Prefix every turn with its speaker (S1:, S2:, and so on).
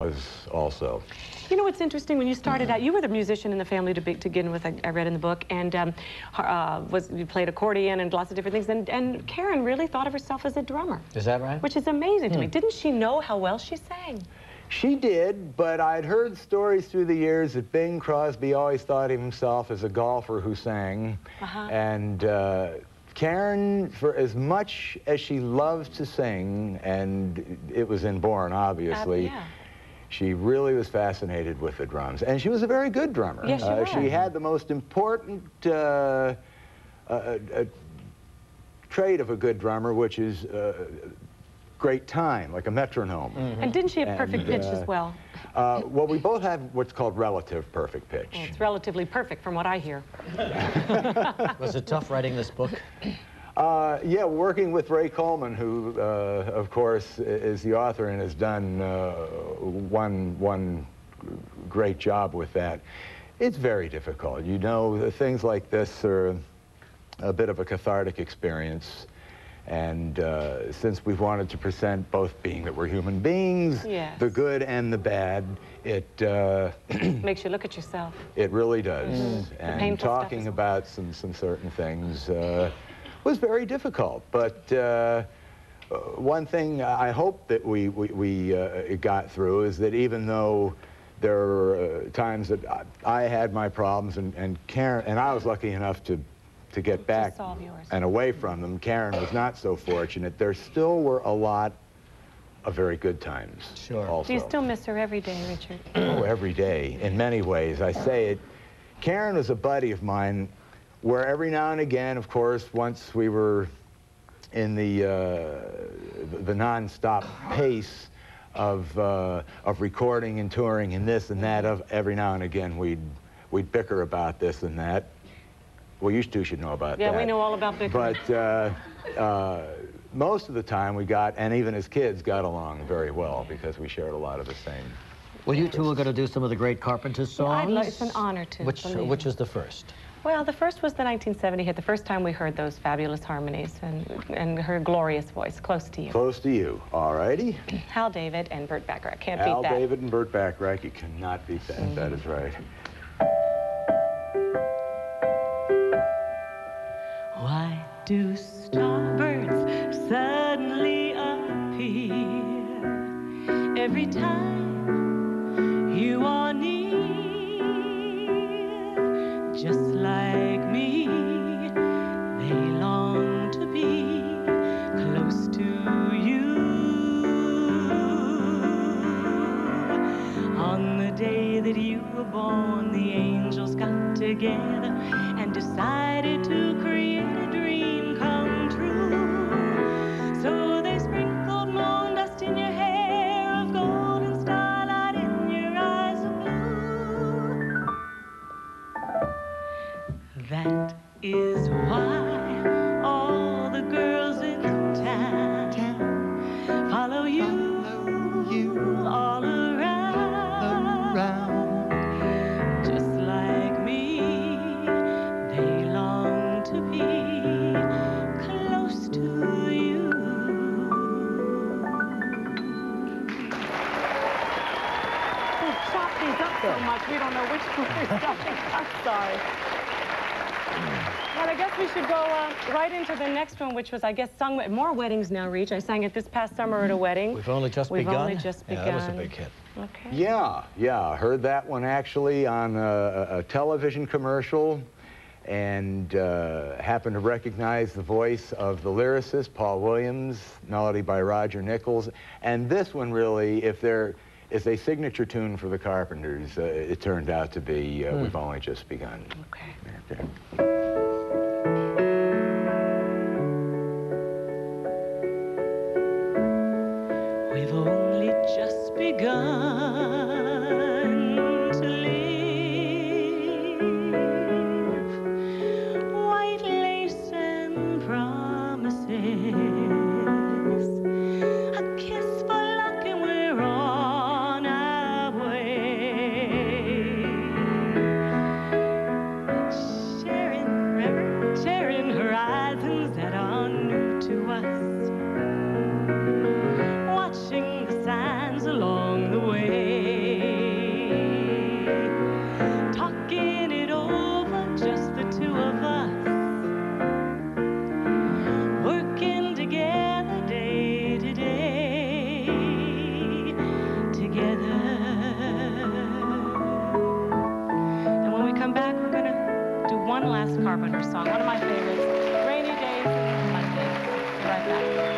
S1: was also.
S2: You know what's interesting, when you started out, you were the musician in the family to begin with, I read in the book, and you played accordion and lots of different things, and Karen really thought of herself as a drummer.
S3: Is that right?
S2: Which is amazing to me. Didn't she know how well she sang?
S1: She did, but I'd heard stories through the years that Bing Crosby always thought of himself as a golfer who sang, and Karen, for as much as she loved to sing, and it was inborn, obviously, she really was fascinated with the drums. And she was a very good drummer.
S2: Yes, she was.
S1: She had the most important trait of a good drummer, which is great time, like a metronome.
S2: And didn't she have perfect pitch as well?
S1: Well, we both have what's called relative perfect pitch.
S2: Well, it's relatively perfect from what I hear.
S3: Was it tough writing this book?
S1: Yeah, working with Ray Coleman, who, of course, is the author and has done one great job with that. It's very difficult. You know, things like this are a bit of a cathartic experience. And since we've wanted to present both being that we're human beings, the good and the bad, it
S2: makes you look at yourself.
S1: It really does. And talking about some certain things was very difficult. But one thing I hope that we got through is that even though there were times that I had my problems and Karen, and I was lucky enough to get back and away from them. Karen was not so fortunate. There still were a lot of very good times.
S3: Sure.
S1: Also.
S2: Do you still miss her every day, Richard?
S1: Oh, every day, in many ways. I say it. Karen was a buddy of mine where every now and again, of course, once we were in the non-stop pace of recording and touring and this and that, every now and again we'd bicker about this and that. Well, you two should know about that.
S2: Yeah, we know all about bickering.
S1: But most of the time we got, and even as kids, got along very well because we shared a lot of the same.
S3: Well, you two are going to do some of the great Carpenter songs.
S2: Yeah, it's an honor to.
S3: Which is the first?
S2: Well, the first was the 1970 hit, the first time we heard those fabulous harmonies and her glorious voice, Close to You.
S1: Close to You, all righty.
S2: Hal David and Burt Bacharach, can't beat that.
S1: Hal David and Burt Bacharach, you cannot beat that, that is right.
S2: Why do starbirds suddenly appear every time you are near? Just like me, they long to be close to you. On the day that you were born, the angels got together and decided to create a dream come true. So they sprinkled moon dust in your hair of gold and starlight in your eyes of blue. That is why all the girls in town follow you all around. Just like me, they long to be close to you. We've chopped these up so much, we don't know which one we're stopping. I'm sorry. Well, I guess we should go right into the next one, which was, I guess, sung at more weddings now, Reach. I sang it this past summer at a wedding.
S3: We've only just begun?
S2: We've only just begun.
S3: Yeah, that was a big hit.
S2: Okay.
S1: Yeah, heard that one actually on a television commercial and happened to recognize the voice of the lyricist, Paul Williams, melody by Roger Nichols. And this one really, if there is a signature tune for the Carpenters, it turned out to be We've Only Just Begun.
S2: Okay. We've only just begun to live, white lace and promises, a kiss for luck and we're on our way. Sharing horizons that are new to us, watching the signs along the way. one last Carpenter song, one of my favorites, Rainy Days and Mondays. Be right back.